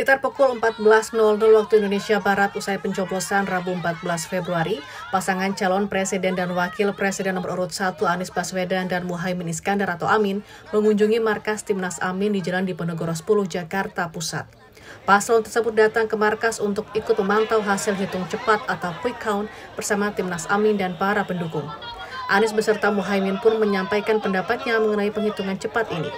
Sekitar pukul 14.00 waktu Indonesia Barat usai pencoblosan Rabu 14 Februari, pasangan calon presiden dan wakil presiden nomor urut 1 Anies Baswedan dan Muhaimin Iskandar atau Amin mengunjungi markas Timnas Amin di Jalan Diponegoro 10, Jakarta Pusat. Paslon tersebut datang ke markas untuk ikut memantau hasil hitung cepat atau quick count bersama Timnas Amin dan para pendukung. Anies beserta Muhaimin pun menyampaikan pendapatnya mengenai penghitungan cepat ini.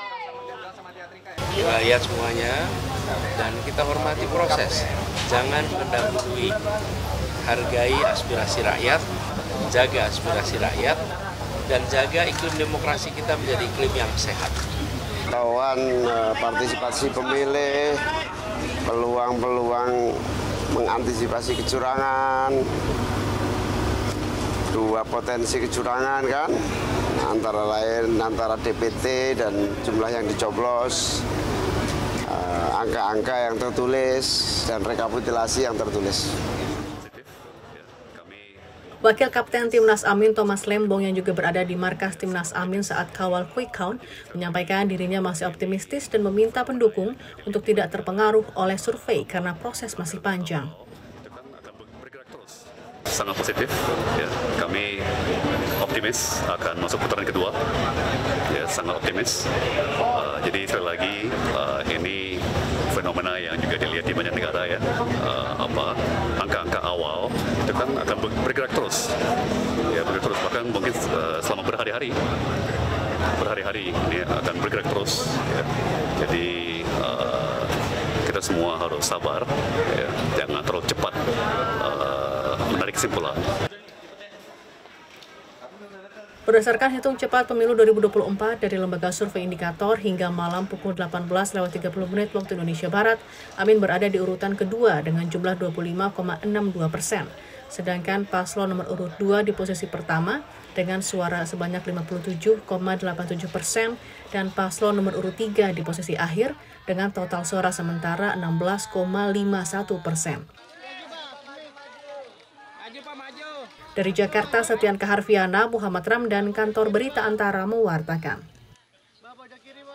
Kita lihat semuanya dan kita hormati proses. Jangan mendahului, hargai aspirasi rakyat, jaga aspirasi rakyat, dan jaga iklim demokrasi kita menjadi iklim yang sehat. Lawan partisipasi pemilih, peluang-peluang mengantisipasi kecurangan, dua potensi kecurangan kan, antara lain antara DPT dan jumlah yang dicoblos, angka-angka yang tertulis dan rekapitulasi yang tertulis. Wakil Kapten Timnas Amin Thomas Lembong yang juga berada di markas Timnas Amin saat kawal quick count menyampaikan dirinya masih optimistis dan meminta pendukung untuk tidak terpengaruh oleh survei karena proses masih panjang. Sangat positif, ya. Kami optimis akan masuk putaran kedua, ya, sangat optimis. Jadi sekali lagi ini fenomena yang juga dilihat di banyak negara, ya. Angka-angka awal itu kan akan bergerak terus, ya, bergerak terus, bahkan mungkin selama berhari-hari ini akan bergerak terus, ya. Jadi kita semua harus sabar, ya, jangan terlalu cepat menarik kesimpulan. Berdasarkan hitung cepat pemilu 2024 dari Lembaga Survei Indikator hingga malam pukul 18.30 waktu Indonesia Barat, Amin berada di urutan kedua dengan jumlah 25,62%. Sedangkan paslon nomor urut 2 di posisi pertama dengan suara sebanyak 57,87% dan paslon nomor urut 3 di posisi akhir dengan total suara sementara 16,51%. Dari Jakarta, Setian Kaharviana, Muhammad Ramdan, Kantor Berita Antara mewartakan.